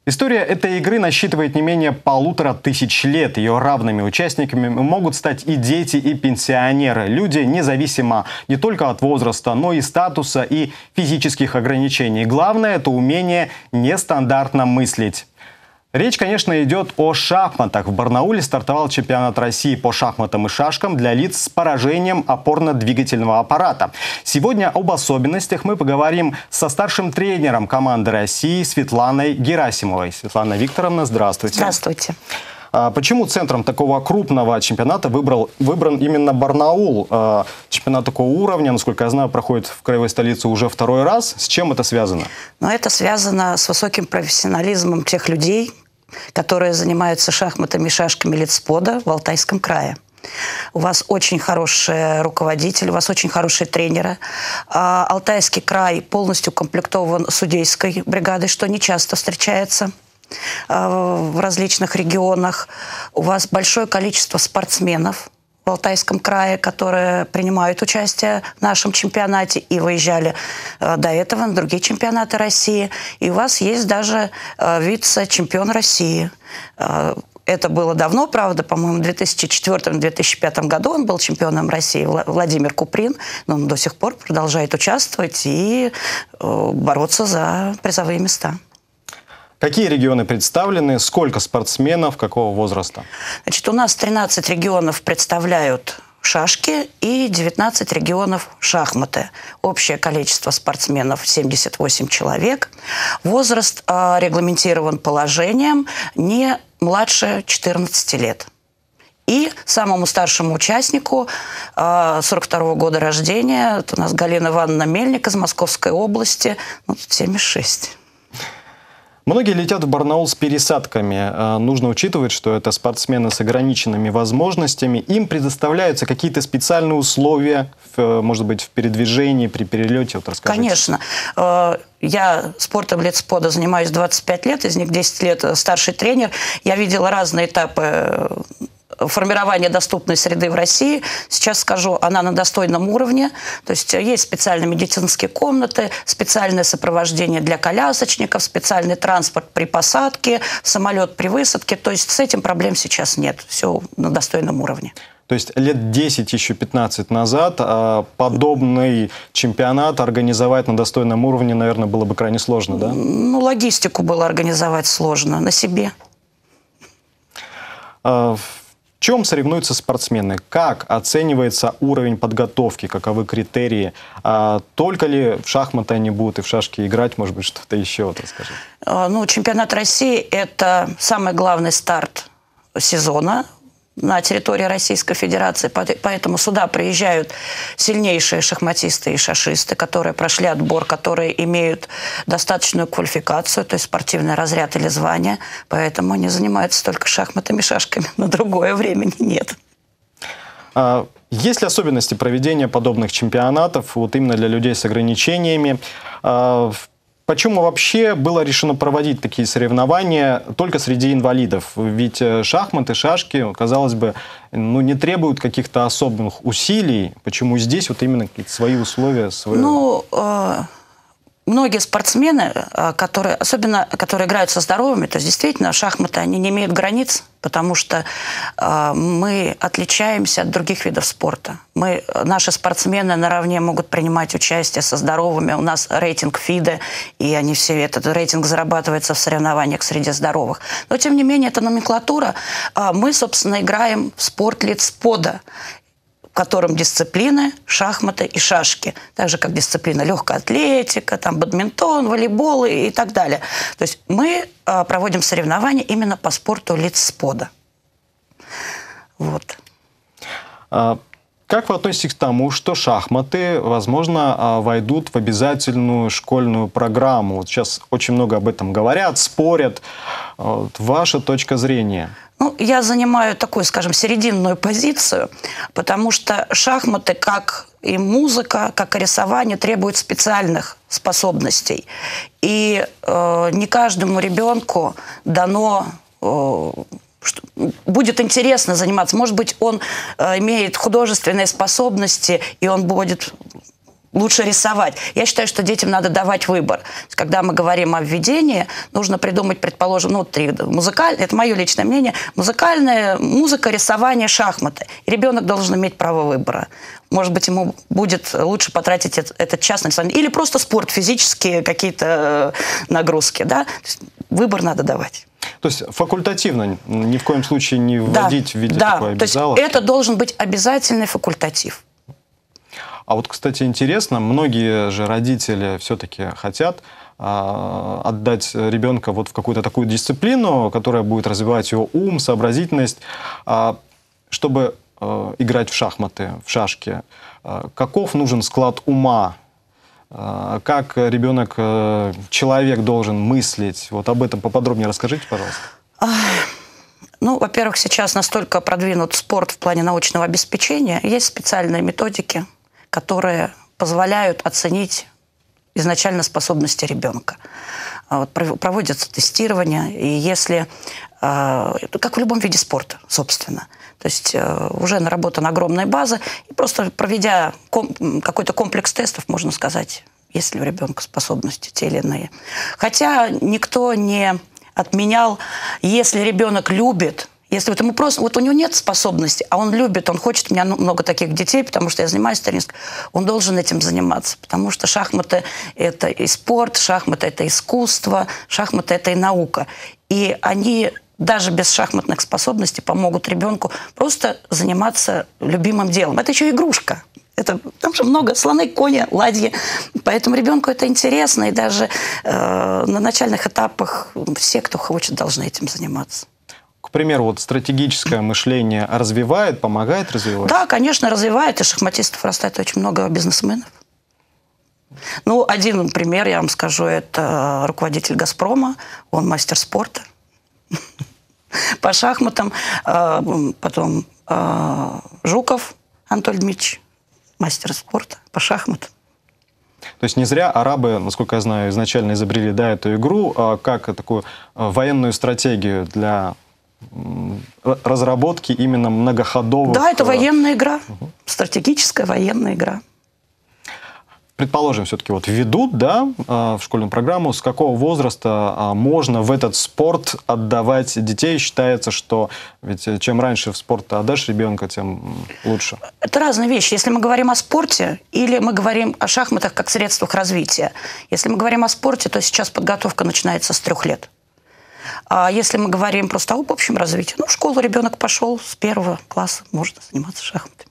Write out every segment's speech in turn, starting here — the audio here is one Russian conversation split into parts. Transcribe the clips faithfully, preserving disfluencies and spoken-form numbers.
История этой игры насчитывает не менее полутора тысяч лет. Ее равными участниками могут стать и дети, и пенсионеры. Люди независимо не только от возраста, но и статуса и физических ограничений. Главное – это умение нестандартно мыслить. Речь, конечно, идет о шахматах. В Барнауле стартовал чемпионат России по шахматам и шашкам для лиц с поражением опорно-двигательного аппарата. Сегодня об особенностях мы поговорим со старшим тренером команды России Светланой Герасимовой. Светлана Викторовна, здравствуйте. Здравствуйте. Почему центром такого крупного чемпионата выбрал, выбран именно Барнаул? Чемпионат такого уровня, насколько я знаю, проходит в краевой столице уже второй раз. С чем это связано? Но это связано с высоким профессионализмом тех людей, которые занимаются шахматами и шашками лиц спода в Алтайском крае. У вас очень хороший руководитель, у вас очень хорошие тренеры. Алтайский край полностью укомплектован судейской бригадой, что не часто встречается в различных регионах. У вас большое количество спортсменов в Алтайском крае, которые принимают участие в нашем чемпионате и выезжали до этого на другие чемпионаты России. И у вас есть даже вице-чемпион России. Это было давно, правда, по-моему, в две тысячи четвёртом — две тысячи пятом году он был чемпионом России, Владимир Куприн, но он до сих пор продолжает участвовать и бороться за призовые места. Какие регионы представлены? Сколько спортсменов? Какого возраста? Значит, у нас тринадцать регионов представляют шашки и девятнадцать регионов шахматы. Общее количество спортсменов семьдесят восемь человек. Возраст э, регламентирован положением не младше четырнадцати лет. И самому старшему участнику э, сорок второго года рождения, это у нас Галина Ивановна Мельник из Московской области, ну, семьдесят шесть. Многие летят в Барнаул с пересадками. Нужно учитывать, что это спортсмены с ограниченными возможностями. Им предоставляются какие-то специальные условия, может быть, в передвижении, при перелете? Вот расскажите. Конечно. Я спортом лиц спода занимаюсь двадцать пять лет, из них десять лет старший тренер. Я видела разные этапы формирования доступной среды в России. Сейчас скажу, она на достойном уровне. То есть есть специальные медицинские комнаты, специальное сопровождение для колясочников, специальный транспорт при посадке, самолет при высадке. То есть с этим проблем сейчас нет. Все на достойном уровне. То есть лет десять, еще пятнадцать назад подобный чемпионат организовать на достойном уровне, наверное, было бы крайне сложно, да? Ну, логистику было организовать сложно. На себе. В чем соревнуются спортсмены? Как оценивается уровень подготовки? Каковы критерии? А только ли в шахматы они будут и в шашки играть? Может быть, что-то еще? Вот расскажи. Ну, чемпионат России – это самый главный старт сезона на территории Российской Федерации. Поэтому сюда приезжают сильнейшие шахматисты и шашисты, которые прошли отбор, которые имеют достаточную квалификацию, то есть спортивный разряд или звание. Поэтому они занимаются только шахматами, шашками. На другое времени нет. А есть ли особенности проведения подобных чемпионатов вот именно для людей с ограничениями? А почему вообще было решено проводить такие соревнования только среди инвалидов? Ведь шахматы, шашки, казалось бы, ну, не требуют каких-то особых усилий. Почему здесь вот именно какие-то свои условия? Свои... Ну, э, многие спортсмены, которые, особенно которые играют со здоровыми, то есть действительно шахматы, они не имеют границ, потому что э, мы отличаемся от других видов спорта. Мы, наши спортсмены наравне могут принимать участие со здоровыми. У нас рейтинг ФИДе, и они все, этот рейтинг зарабатывается в соревнованиях среди здоровых. Но, тем не менее, это номенклатура. Э, мы, собственно, играем в спорт лиц спода, в котором дисциплины шахматы и шашки, так же, как дисциплина легкая атлетика, там, бадминтон, волейбол и, и так далее. То есть мы э, проводим соревнования именно по спорту лиц спода. Вот. А как вы относитесь к тому, что шахматы, возможно, войдут в обязательную школьную программу? Вот сейчас очень много об этом говорят, спорят. Вот ваша точка зрения? Ну, я занимаю такую, скажем, серединную позицию, потому что шахматы, как и музыка, как и рисование, требуют специальных способностей. И э, не каждому ребенку дано... Э, будет интересно заниматься. Может быть, он э, имеет художественные способности, и он будет лучше рисовать. Я считаю, что детям надо давать выбор. Когда мы говорим о введении, нужно придумать, предположим, ну, три музыкальные, это мое личное мнение, музыкальная музыка, рисование, шахматы. И ребенок должен иметь право выбора. Может быть, ему будет лучше потратить этот, этот час на рисование. Или просто спорт, физические какие-то нагрузки. Да? Выбор надо давать. То есть факультативно, ни в коем случае не вводить да, в виде да. такой обязаловки? То есть это должен быть обязательный факультатив. А вот, кстати, интересно, многие же родители все-таки хотят э, отдать ребенка вот в какую-то такую дисциплину, которая будет развивать его ум, сообразительность, э, чтобы э, играть в шахматы, в шашки. Э, каков нужен склад ума? Э, как ребенок, э, человек должен мыслить? Вот об этом поподробнее расскажите, пожалуйста. Ну, во-первых, сейчас настолько продвинут спорт в плане научного обеспечения, есть специальные методики, которые позволяют оценить изначально способности ребенка. Вот, проводятся тестирования, и если, как в любом виде спорта, собственно, то есть уже наработана огромная база, и просто проведя какой-то комплекс тестов, можно сказать, есть ли у ребенка способности те или иные. Хотя никто не отменял, если ребенок любит. Если вот ему просто, вот у него нет способности, а он любит, он хочет, у меня много таких детей, потому что я занимаюсь теннисом, он должен этим заниматься, потому что шахматы – это и спорт, шахматы – это искусство, шахматы – это и наука. И они даже без шахматных способностей помогут ребенку просто заниматься любимым делом. Это еще игрушка. Это, там же много слоны, кони, ладьи. Поэтому ребенку это интересно, и даже э, на начальных этапах все, кто хочет, должны этим заниматься. К примеру, вот стратегическое мышление развивает, помогает развивать? Да, конечно, развивает. И шахматистов растает очень много бизнесменов. Ну, один пример, я вам скажу, это руководитель «Газпрома». Он мастер спорта по шахматам. Потом Жуков Анатолий Дмитриевич, мастер спорта по шахматам. То есть не зря арабы, насколько я знаю, изначально изобрели да, эту игру как такую военную стратегию для разработки именно многоходовых... Да, это военная игра, угу. стратегическая военная игра. Предположим, все-таки вот введут да, в школьную программу, с какого возраста можно в этот спорт отдавать детей? Считается, что ведь чем раньше в спорт отдашь ребенка, тем лучше. Это разные вещи. Если мы говорим о спорте, или мы говорим о шахматах как средствах развития. Если мы говорим о спорте, то сейчас подготовка начинается с трех лет. А если мы говорим просто об общем развитии, ну, в школу ребенок пошел, с первого класса можно заниматься шахматами.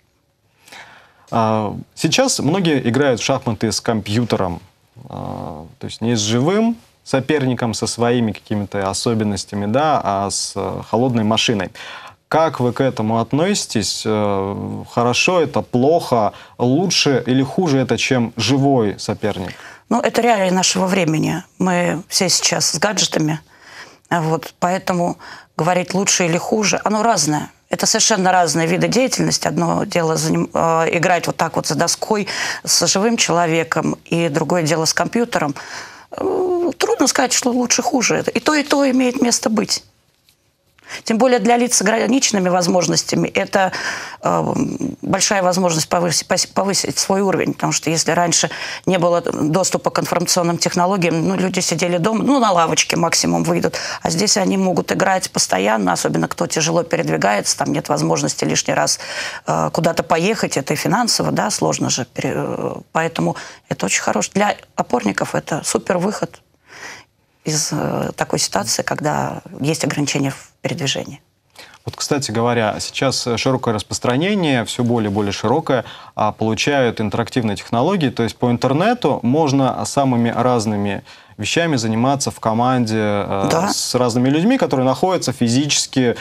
Сейчас многие играют в шахматы с компьютером, то есть не с живым соперником, со своими какими-то особенностями, да, а с холодной машиной. Как вы к этому относитесь? Хорошо это, плохо, лучше или хуже это, чем живой соперник? Ну, это реалии нашего времени. Мы все сейчас с гаджетами. Вот, поэтому говорить лучше или хуже, оно разное. Это совершенно разные виды деятельности. Одно дело заним... играть вот так вот за доской с живым человеком, и другое дело с компьютером. Трудно сказать, что лучше, хуже. И то, и то имеет место быть. Тем более для лиц с ограниченными возможностями это э, большая возможность повысить, повысить свой уровень. Потому что если раньше не было доступа к информационным технологиям, ну, люди сидели дома, ну, на лавочке максимум выйдут. А здесь они могут играть постоянно, особенно кто тяжело передвигается, там нет возможности лишний раз э, куда-то поехать. Это и финансово, да, сложно же. Поэтому это очень хорошо. Для опорников это супер выход из э, такой ситуации, когда есть ограничения в передвижении. Вот, кстати говоря, сейчас широкое распространение, все более и более широкое, получают интерактивные технологии, то есть по интернету можно самыми разными вещами заниматься в команде да. с разными людьми, которые находятся физически,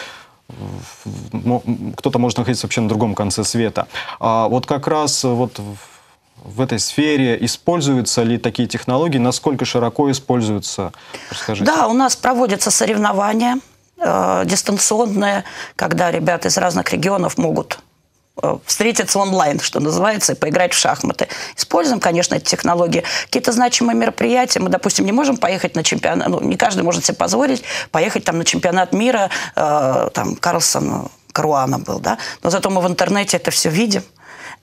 кто-то может находиться вообще на другом конце света. А вот как раз вот в этой сфере используются ли такие технологии, насколько широко используются? Расскажите. Да, у нас проводятся соревнования э, дистанционные, когда ребята из разных регионов могут э, встретиться онлайн, что называется, и поиграть в шахматы. Используем, конечно, эти технологии. Какие-то значимые мероприятия. Мы, допустим, не можем поехать на чемпионат, ну, не каждый может себе позволить поехать там, на чемпионат мира, э, там, Карлсон, Каруана был, да, но зато мы в интернете это все видим.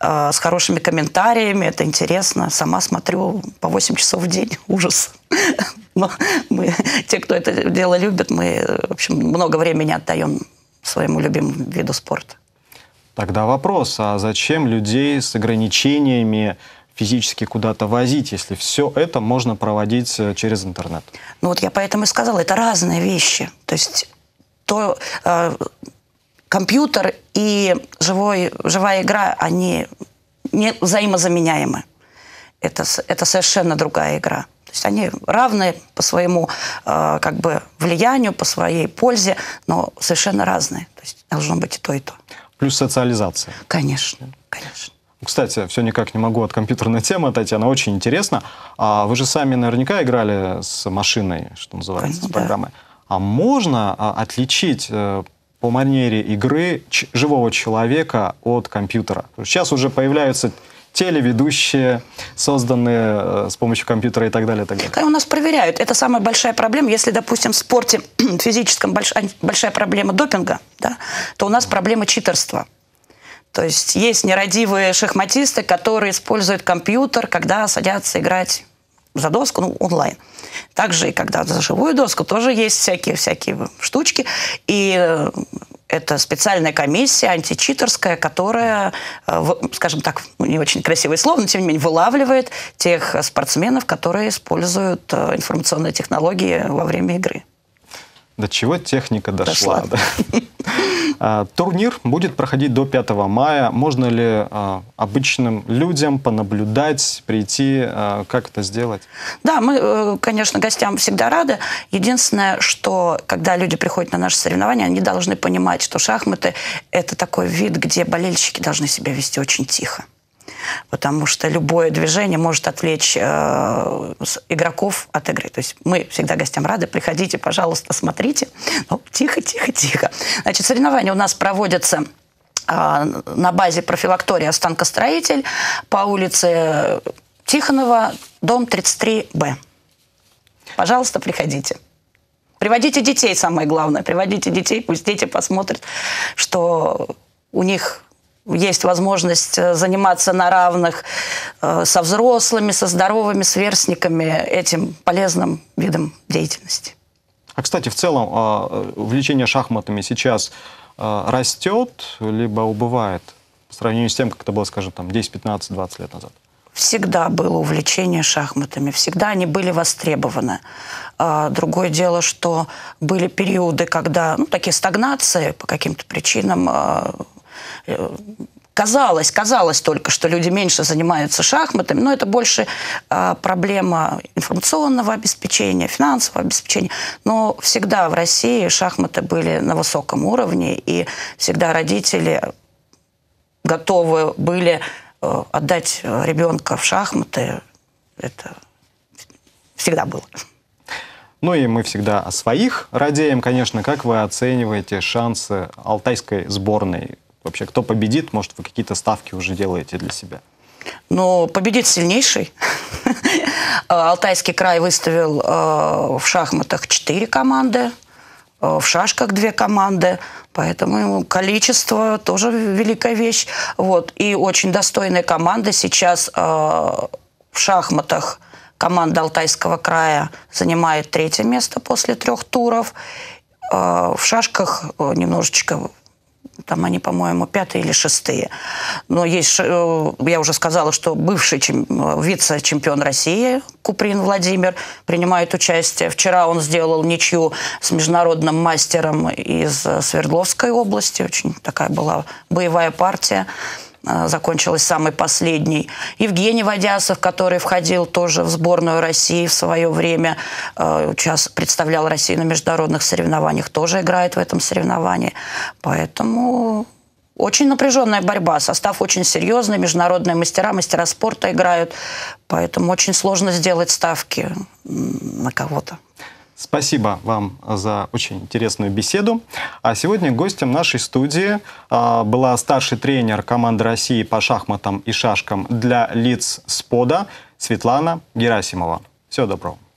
с хорошими комментариями. Это интересно. Сама смотрю по восемь часов в день. Ужас. Но мы, те, кто это дело любит, мы, в общем, много времени отдаем своему любимому виду спорта. Тогда вопрос, а зачем людей с ограничениями физически куда-то возить, если все это можно проводить через интернет? Ну вот я поэтому и сказала, это разные вещи. То есть то, э, компьютер и живой, живая игра, они не взаимозаменяемы. Это, это совершенно другая игра. То есть они равны по своему э, как бы влиянию, по своей пользе, но совершенно разные. То есть должно быть и то, и то. Плюс социализация. Конечно, конечно. Кстати, все никак не могу от компьютерной темы, Татьяна, очень интересно. А вы же сами наверняка играли с машиной, что называется, Конечно, с программой. да. А можно а, отличить э, по манере игры ч живого человека от компьютера? Сейчас уже появляются телеведущие, созданные э, с помощью компьютера и так далее, и так далее. У нас проверяют. Это самая большая проблема. Если, допустим, в спорте физическом больш... большая проблема допинга, да, то у нас проблема читерства. То есть есть нерадивые шахматисты, которые используют компьютер, когда садятся играть за доску, ну, онлайн. Также и когда за живую доску тоже есть всякие, всякие штучки. И это специальная комиссия античитерская, которая, скажем так, не очень красивое слово, но тем не менее вылавливает тех спортсменов, которые используют информационные технологии во время игры. До чего техника дошла. дошла. Да. Турнир будет проходить до пятого мая. Можно ли а, обычным людям понаблюдать, прийти? А, как это сделать? Да, мы, конечно, гостям всегда рады. Единственное, что когда люди приходят на наши соревнования, они должны понимать, что шахматы – это такой вид, где болельщики должны себя вести очень тихо. Потому что любое движение может отвлечь э, игроков от игры. То есть мы всегда гостям рады. Приходите, пожалуйста, смотрите. Ну, тихо, тихо, тихо. Значит, соревнования у нас проводятся э, на базе профилактория «Останкостроитель» по улице Тихонова, дом тридцать три Б. Пожалуйста, приходите. Приводите детей, самое главное. Приводите детей, пусть дети посмотрят, что у них есть возможность заниматься на равных э, со взрослыми, со здоровыми сверстниками этим полезным видом деятельности. А, кстати, в целом э, увлечение шахматами сейчас э, растет, либо убывает по сравнению с тем, как это было, скажем, там десять, пятнадцать, двадцать лет назад? Всегда было увлечение шахматами, всегда они были востребованы. А, другое дело, что были периоды, когда, ну, такие стагнации по каким-то причинам. А, Казалось, казалось только, что люди меньше занимаются шахматами, но это больше э, проблема информационного обеспечения, финансового обеспечения. Но всегда в России шахматы были на высоком уровне, и всегда родители готовы были э, отдать ребенка в шахматы. Это всегда было. Ну и мы всегда о своих радеем, конечно. Как вы оцениваете шансы алтайской сборной? Вообще, кто победит? Может, вы какие-то ставки уже делаете для себя? Ну, победит сильнейший. Алтайский край выставил э, в шахматах четыре команды, э, в шашках две команды, поэтому количество тоже великая вещь. Вот. И очень достойные команды. Сейчас э, в шахматах команда Алтайского края занимает третье место после трех туров. Э, в шашках э, немножечко... Там они, по-моему, пятые или шестые. Но есть, я уже сказала, что бывший вице-чемпион России Куприн Владимир принимает участие. Вчера он сделал ничью с международным мастером из Свердловской области. Очень такая была боевая партия. Закончилась самой последней. Евгений Водясов, который входил тоже в сборную России в свое время, сейчас представлял Россию на международных соревнованиях, тоже играет в этом соревновании. Поэтому очень напряженная борьба. Состав очень серьезный, международные мастера, мастера спорта играют. Поэтому очень сложно сделать ставки на кого-то. Спасибо вам за очень интересную беседу. А сегодня гостем нашей студии а, была старший тренер команды России по шахматам и шашкам для лиц СПОДа Светлана Герасимова. Всего доброго.